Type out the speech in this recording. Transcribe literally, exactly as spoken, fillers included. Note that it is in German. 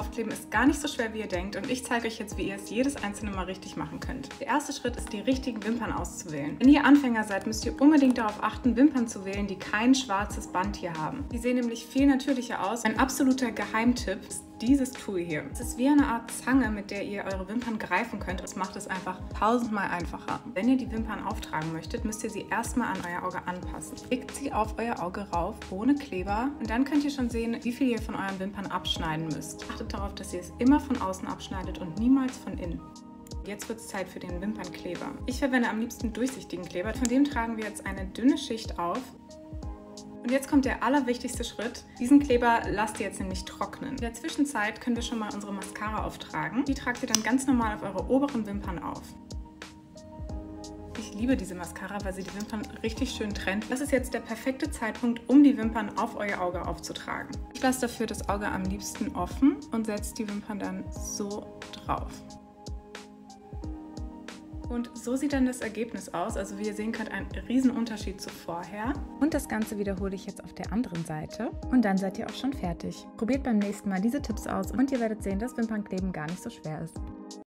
aufkleben ist gar nicht so schwer, wie ihr denkt, und ich zeige euch jetzt, wie ihr es jedes einzelne Mal richtig machen könnt. Der erste Schritt ist, die richtigen Wimpern auszuwählen. Wenn ihr Anfänger seid, müsst ihr unbedingt darauf achten, Wimpern zu wählen, die kein schwarzes Band hier haben. Die sehen nämlich viel natürlicher aus. Ein absoluter Geheimtipp ist dieses Tool hier. Es ist wie eine Art Zange, mit der ihr eure Wimpern greifen könnt. Das macht es einfach tausendmal einfacher. Wenn ihr die Wimpern auftragen möchtet, müsst ihr sie erstmal an euer Auge anpassen. Legt sie auf euer Auge rauf, ohne Kleber, und dann könnt ihr schon sehen, wie viel ihr von euren Wimpern abschneiden müsst. Achtet darauf, dass ihr es immer von außen abschneidet und niemals von innen. Jetzt wird es Zeit für den Wimpernkleber. Ich verwende am liebsten durchsichtigen Kleber. Von dem tragen wir jetzt eine dünne Schicht auf. Und jetzt kommt der allerwichtigste Schritt. Diesen Kleber lasst ihr jetzt nämlich trocknen. In der Zwischenzeit können wir schon mal unsere Mascara auftragen. Die tragt ihr dann ganz normal auf eure oberen Wimpern auf. Ich liebe diese Mascara, weil sie die Wimpern richtig schön trennt. Das ist jetzt der perfekte Zeitpunkt, um die Wimpern auf euer Auge aufzutragen. Ich lasse dafür das Auge am liebsten offen und setze die Wimpern dann so drauf. Und so sieht dann das Ergebnis aus. Also wie ihr sehen könnt, ein riesen Unterschied zu vorher. Und das Ganze wiederhole ich jetzt auf der anderen Seite. Und dann seid ihr auch schon fertig. Probiert beim nächsten Mal diese Tipps aus und ihr werdet sehen, dass Wimpernkleben gar nicht so schwer ist.